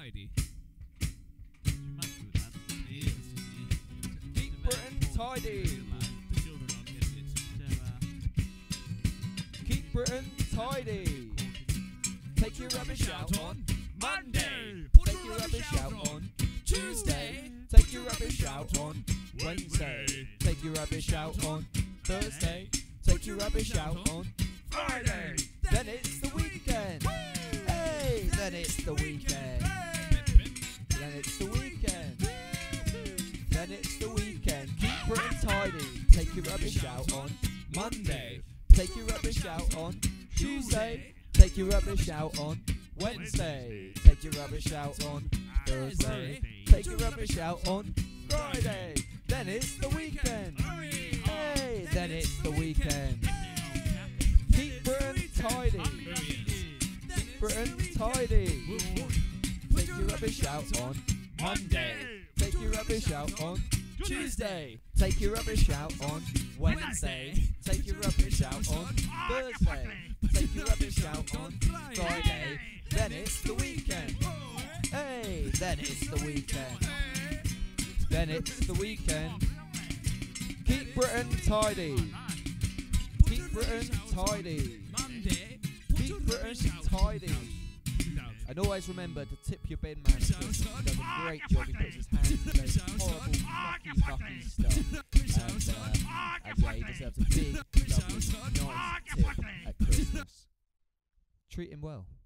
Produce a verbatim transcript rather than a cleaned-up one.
tidy. You must do that. Yes. Keep Britain tidy. The children on biscuits. Keep Britain tidy. Take your rubbish out on Monday. Take your rubbish out on Tuesday. Take your rubbish out on Wednesday. Take your rubbish out on Thursday. Take your rubbish out on Friday. Then it's the weekend. Hey, then it's the weekend. Then it's the weekend. Then it's the weekend. Keep Britain tidy. Take your rubbish out on Monday. Take your rubbish out on Tuesday. Take your rubbish out on Wednesday. Take your rubbish out on Thursday. Take your rubbish out on Friday. Then it's the weekend. Hey, then it's the weekend. Keep Britain tidy. Keep Britain tidy. Take your rubbish out on Monday. Take your rubbish out on Tuesday. Take your rubbish out on Wednesday. Take your rubbish out on Thursday. Take your rubbish out on Friday. Then it's the weekend. Hey, then it's the weekend. Then it's the weekend. Keep Britain tidy. Keep Britain tidy. Keep Britain tidy. And always remember to tip your bin man. He does a great job. He puts his hands in those horrible, fucky, fucky stuff. And, uh, and yeah, he deserves a big, lovely, nice tip at Christmas. Treat him well.